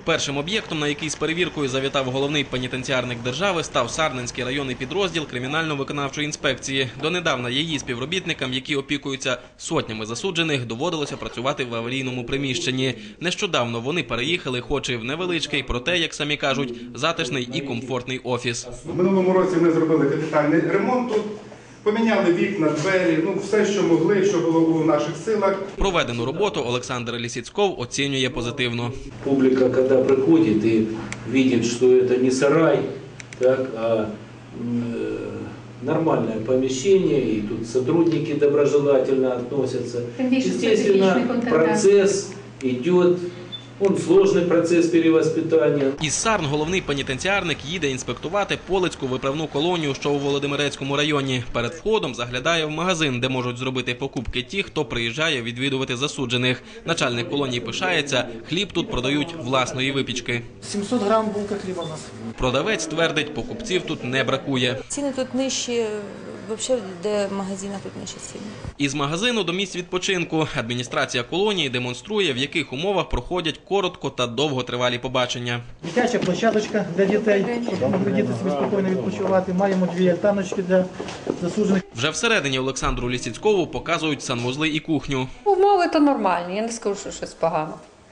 Першим об'єктом, на який з перевіркою завітав головний пенітенціарник держави, став Сарненський районний підрозділ Кримінально-виконавчої інспекції. Донедавна її співробітникам, які опікуються сотнями засуджених, доводилося працювати в аварійному приміщенні. Нещодавно вони переїхали, хоч і в невеличкий, проте, як самі кажуть, затишний і комфортний офіс. В минулому році ми зробили капітальний ремонт тут. Поміняли вікна, двері, все, що могли, що було у наших силах. Проведену роботу Олександр Лісіцьков оцінює позитивно. Публіка, коли приходить і бачить, що це не сарай, а нормальне поміщення, і тут сотрудники доброжелательно відносяться. Естественно, процес йде. Он сложний процес перевоспитання. Із Сарн головний пенітенціарник їде інспектувати Полицьку виправну колонію, що у Володимирецькому районі. Перед входом заглядає в магазин, де можуть зробити покупки ті, хто приїжджає відвідувати засуджених. Начальник колонії пишається, хліб тут продають власної випічки. 700 грам булка хліба у нас. Продавець твердить, покупців тут не бракує. Ціни тут нижчі, взагалі, де в магазинах тут нижчі ціни. Із магазину до місць відпочинку адміністрація колонії демонструє, в яких умовах проходять коротко та довготривалі побачення. Дитяча площадочка для дітей, щоб могли діти собі спокійно відпочивати. Маємо 2 альтаночки для засуджених. Вже всередині Олександру Лісіцькову показують санвузли і кухню. Умови то нормальні, я не скажу, що щось погано.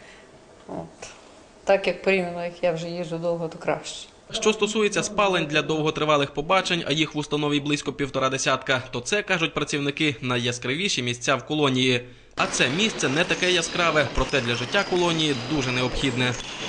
Так як порівняно, як я вже їжджу довго, то краще. Що стосується спалень для довготривалих побачень, а їх в установі близько 1,5 десятка, то це, кажуть працівники, найяскравіші місця в колонії. А це місце не таке яскраве, проте для життя колонії дуже необхідне.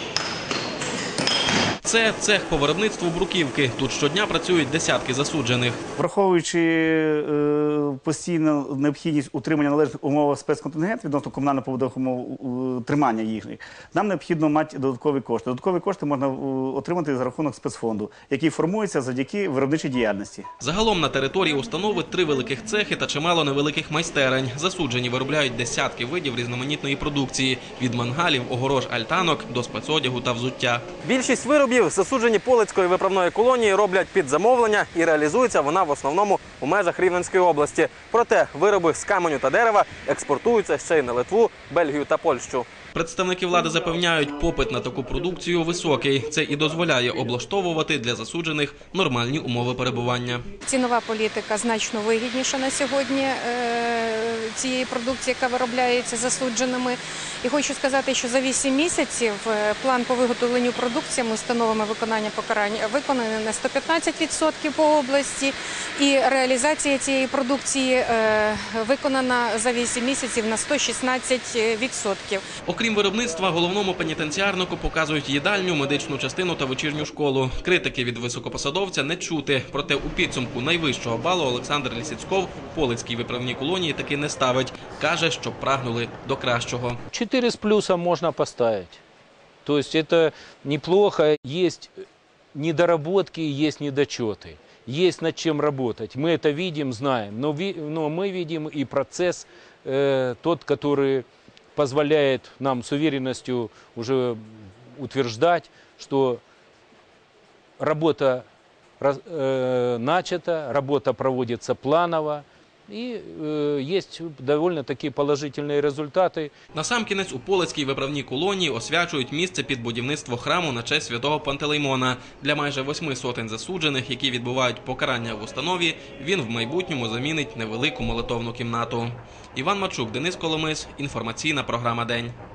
Це цех по виробництву бруківки. Тут щодня працюють десятки засуджених. Враховуючи постійну необхідність утримання належних умов спецконтингенту відносно комунально-побутових умов тримання їхніх, нам необхідно мати додаткові кошти. Додаткові кошти можна отримати за рахунок спецфонду, який формується завдяки виробничій діяльності. Загалом на території установи 3 великих цехи та чимало невеликих майстерень. Засуджені виробляють десятки видів різноманітної продукції – від мангалів, огорож, альтанок до спецодягу та взуття. Більшість виробів засуджені Полицької виправної колонії роблять під замовлення і реалізується вона в основному у межах Рівненської області. Проте вироби з каменю та дерева експортуються ще й на Литву, Бельгію та Польщу. Представники влади запевняють, попит на таку продукцію високий. Це і дозволяє облаштовувати для засуджених нормальні умови перебування. Цінова політика значно вигідніша на сьогодні цієї продукції, яка виробляється засудженими. І хочу сказати, що за 8 місяців план по виготовленню продукції установами виконання покарання виконаний на 115% по області. І реалізація цієї продукції виконана за 8 місяців на 116%. Окрім виробництва, головному пенітенціарнику показують їдальню, медичну частину та вечірню школу. Критики від високопосадовця не чути. Проте у підсумку найвищого балу Олександр Лісіцьков Полицькій виправній колонії таки не ставить. Каже, що прагнули до кращого. 4 з плюсом можна поставити. Тобто це неплохо. Є недоработки, є недочети. Есть над чем работать. Мы это видим, знаем. Но мы видим и процесс тот, который позволяет нам с уверенностью уже утверждать, что работа начата, работа проводится планово. І є доволі-таки положительні результати. Насамкінець у Полицькій виправній колонії освячують місце під будівництво храму на честь святого Пантелеймона. Для майже 800 засуджених, які відбувають покарання в установі, він в майбутньому замінить невелику молитовну кімнату. Іван Мачук, Денис Коломис. Інформаційна програма «День».